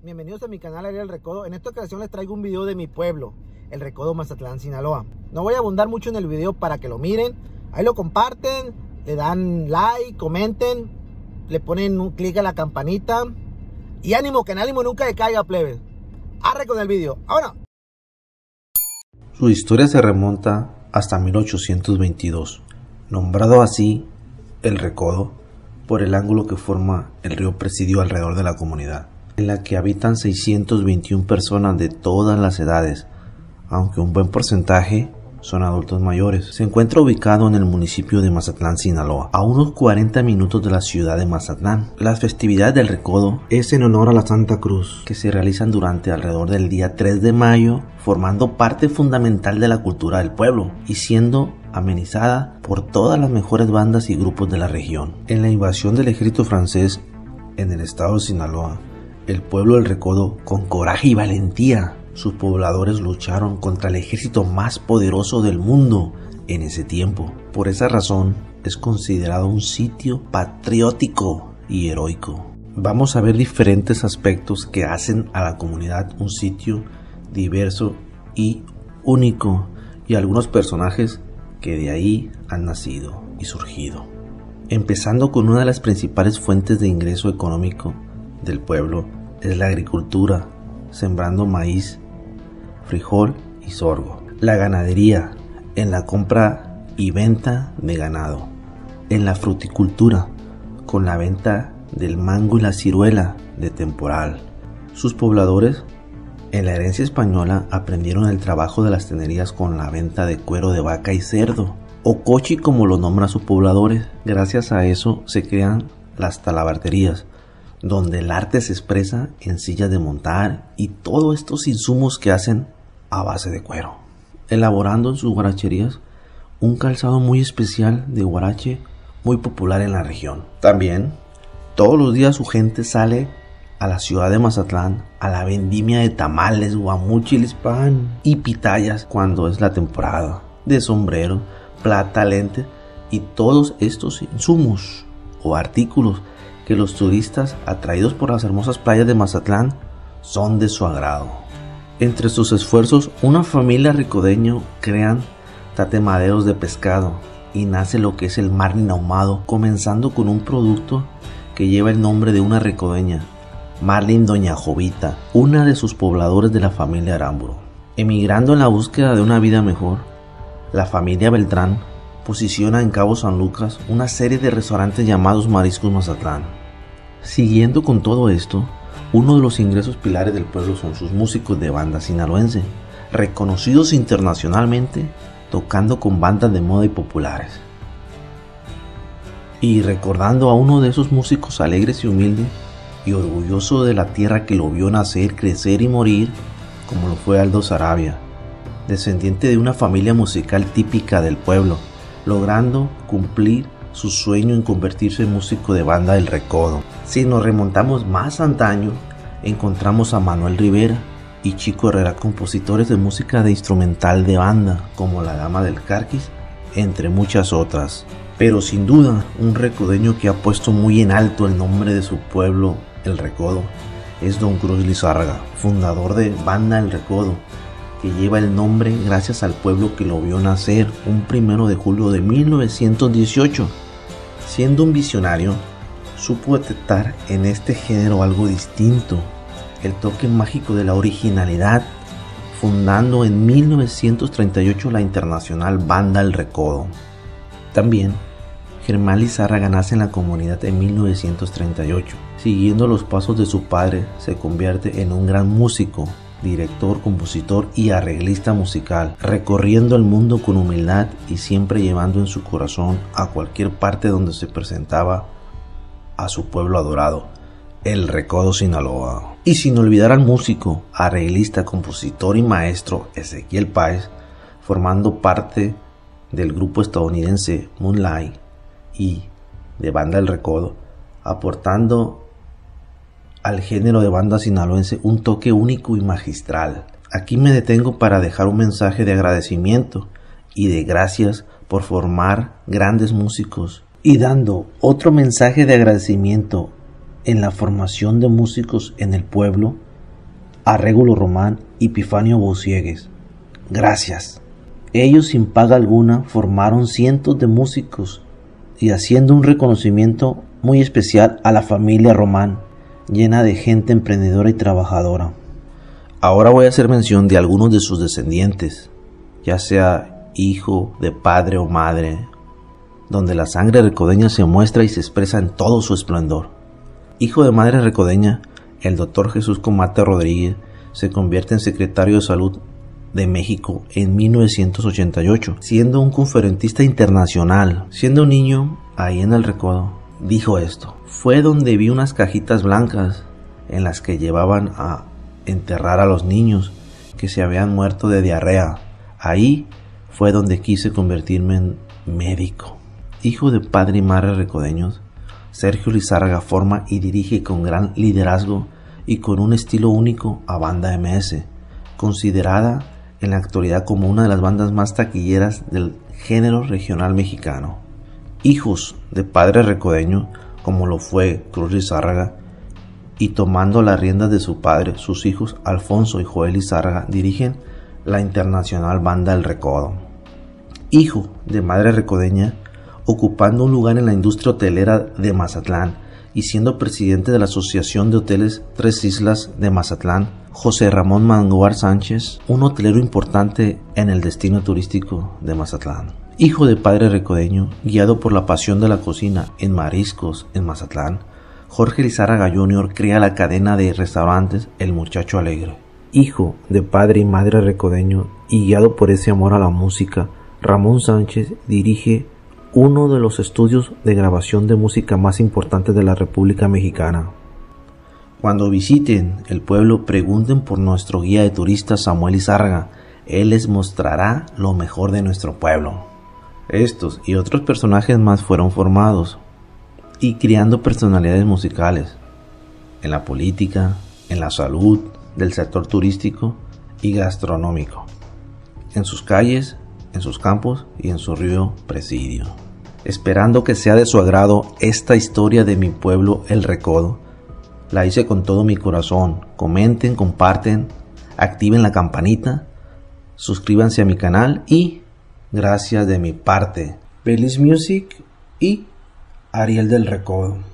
Bienvenidos a mi canal Ariel Recodo. En esta ocasión les traigo un video de mi pueblo, El Recodo, Mazatlán, Sinaloa. No voy a abundar mucho en el video para que lo miren. Ahí lo comparten, le dan like, comenten, le ponen un clic a la campanita. Y ánimo, que en ánimo nunca decaiga, plebes. Arre con el video. ¡Vámonos! Su historia se remonta hasta 1822, nombrado así El Recodo por el ángulo que forma el río Presidio alrededor de la comunidad, en la que habitan 621 personas de todas las edades, aunque un buen porcentaje son adultos mayores. Se encuentra ubicado en el municipio de Mazatlán, Sinaloa, a unos 40 minutos de la ciudad de Mazatlán. Las festividades del Recodo es en honor a la Santa Cruz, que se realizan durante alrededor del día 3 de mayo, formando parte fundamental de la cultura del pueblo y siendo amenizada por todas las mejores bandas y grupos de la región. En la invasión del ejército francés en el estado de Sinaloa, el pueblo del Recodo, con coraje y valentía, sus pobladores lucharon contra el ejército más poderoso del mundo en ese tiempo. Por esa razón es considerado un sitio patriótico y heroico. Vamos a ver diferentes aspectos que hacen a la comunidad un sitio diverso y único, y algunos personajes que de ahí han nacido y surgido. Empezando con una de las principales fuentes de ingreso económico del pueblo es la agricultura, sembrando maíz, frijol y sorgo. La ganadería, en la compra y venta de ganado. En la fruticultura, con la venta del mango y la ciruela de temporal. Sus pobladores, en la herencia española, aprendieron el trabajo de las tenerías con la venta de cuero de vaca y cerdo, o cochi como lo nombran sus pobladores. Gracias a eso se crean las talabarterías, donde el arte se expresa en sillas de montar y todos estos insumos que hacen a base de cuero, elaborando en sus guaracherías un calzado muy especial de guarache muy popular en la región. También todos los días su gente sale a la ciudad de Mazatlán a la vendimia de tamales, guamuchiles, pan y pitayas cuando es la temporada, de sombrero, plata, lentes y todos estos insumos o artículos que los turistas, atraídos por las hermosas playas de Mazatlán, son de su agrado. Entre sus esfuerzos, una familia recodeña crean tatemaderos de pescado y nace lo que es el marlin ahumado, comenzando con un producto que lleva el nombre de una recodeña, Marlin Doña Jovita, una de sus pobladores de la familia Aramburo. Emigrando en la búsqueda de una vida mejor, la familia Beltrán posiciona en Cabo San Lucas una serie de restaurantes llamados Mariscos Mazatlán. Siguiendo con todo esto, uno de los ingresos pilares del pueblo son sus músicos de banda sinaloense, reconocidos internacionalmente, tocando con bandas de moda y populares. Y recordando a uno de esos músicos alegres y humildes, y orgulloso de la tierra que lo vio nacer, crecer y morir, como lo fue Aldo Sarabia, descendiente de una familia musical típica del pueblo, logrando cumplir su sueño en convertirse en músico de banda del Recodo. Si nos remontamos más antaño, encontramos a Manuel Rivera y Chico Herrera, compositores de música de instrumental de banda, como La Dama del Carquis, entre muchas otras. Pero sin duda, un recodeño que ha puesto muy en alto el nombre de su pueblo, El Recodo, es Don Cruz Lizárraga, fundador de Banda El Recodo, que lleva el nombre gracias al pueblo que lo vio nacer un 1 de julio de 1918. Siendo un visionario, supo detectar en este género algo distinto, el toque mágico de la originalidad, fundando en 1938 la internacional Banda El Recodo. También Germán Lizárraga nace en la comunidad en 1938. Siguiendo los pasos de su padre, se convierte en un gran músico, director, compositor y arreglista musical, recorriendo el mundo con humildad y siempre llevando en su corazón a cualquier parte donde se presentaba a su pueblo adorado, El Recodo, Sinaloa. Y sin olvidar al músico, arreglista, compositor y maestro Ezequiel Páez, formando parte del grupo estadounidense Moonlight y de Banda El Recodo, aportando al género de banda sinaloense un toque único y magistral. Aquí me detengo para dejar un mensaje de agradecimiento y de gracias por formar grandes músicos, y dando otro mensaje de agradecimiento en la formación de músicos en el pueblo, a Régulo Román y Epifanio Bosiegues. Gracias. Ellos sin paga alguna formaron cientos de músicos y haciendo un reconocimiento muy especial a la familia Román, llena de gente emprendedora y trabajadora. Ahora voy a hacer mención de algunos de sus descendientes, ya sea hijo de padre o madre, donde la sangre recodeña se muestra y se expresa en todo su esplendor. Hijo de madre recodeña, el doctor Jesús Comate Rodríguez se convierte en secretario de Salud de México en 1988, siendo un conferencista internacional. Siendo un niño, ahí en el Recodo, dijo esto: fue donde vi unas cajitas blancas en las que llevaban a enterrar a los niños que se habían muerto de diarrea. Ahí fue donde quise convertirme en médico. Hijo de padre y madre recodeños, Sergio Lizárraga forma y dirige con gran liderazgo y con un estilo único a Banda MS, considerada en la actualidad como una de las bandas más taquilleras del género regional mexicano. Hijos de padre recodeño, como lo fue Cruz Lizárraga, y tomando las riendas de su padre, sus hijos Alfonso y Joel Lizárraga dirigen la internacional Banda El Recodo. Hijo de madre recodeña, ocupando un lugar en la industria hotelera de Mazatlán y siendo presidente de la Asociación de Hoteles Tres Islas de Mazatlán, José Ramón Manguar Sánchez, un hotelero importante en el destino turístico de Mazatlán. Hijo de padre recodeño, guiado por la pasión de la cocina en mariscos en Mazatlán, Jorge Lizárraga Jr. crea la cadena de restaurantes El Muchacho Alegre. Hijo de padre y madre recodeño y guiado por ese amor a la música, Ramón Sánchez dirige uno de los estudios de grabación de música más importantes de la República Mexicana. Cuando visiten el pueblo, pregunten por nuestro guía de turistas Samuel Lizárraga. Él les mostrará lo mejor de nuestro pueblo. Estos y otros personajes más fueron formados y creando personalidades musicales en la política, en la salud, del sector turístico y gastronómico, en sus calles, en sus campos y en su río Presidio. Esperando que sea de su agrado esta historia de mi pueblo El Recodo, la hice con todo mi corazón. Comenten, comparten, activen la campanita, suscríbanse a mi canal y gracias de mi parte. Feliz Music y Ariel del Recodo.